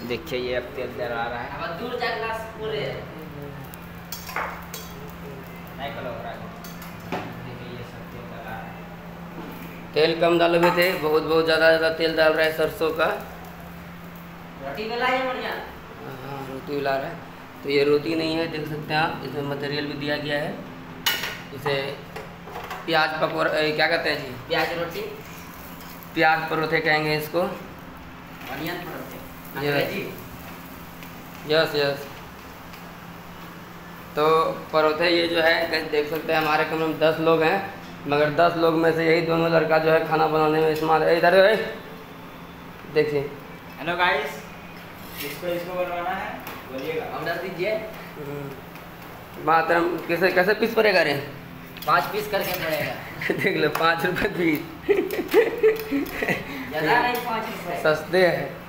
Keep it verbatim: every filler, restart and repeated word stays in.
देखिए ये अब तेल डला रहा है। अब दूर जा ग्लास पूरे नहीं कलो रहा है। देखिए ये सब तेल डला रहा है। तेल कम डाले हुए थे, बहुत बहुत ज़्यादा ज़्यादा तेल डाल रहा है सरसों का। रोटी बेला है बढ़िया। हाँ रोटी बेला रहा है। तो ये रोटी नहीं है, देख सकते हैं आप, इसमें मटेरियल भी दिया गया है। इसे प्याज पकौड़ा क्या कहते हैं जी? प्याज रोटी, प्याज परोठे कहेंगे इसको। अनियन परोठे यस यस यस। तो परोठे ये जो है देख सकते हैं, हमारे कम से कम दस लोग हैं, मगर दस लोग में से यही दोनों लड़का जो है खाना बनाने में इस्तेमाल है। इधर है देखिए। हेलो गाइस, इसको इसको बनवाना है, बोलिएगा, ऑर्डर दीजिए। मातरम कैसे कैसे पीस पड़ेगा रे? पाँच पीस करके पड़ेगा। देख लो पाँच रुपये पीस। ज़्यादा नहीं, पाँच रुपये सस्ते हैं।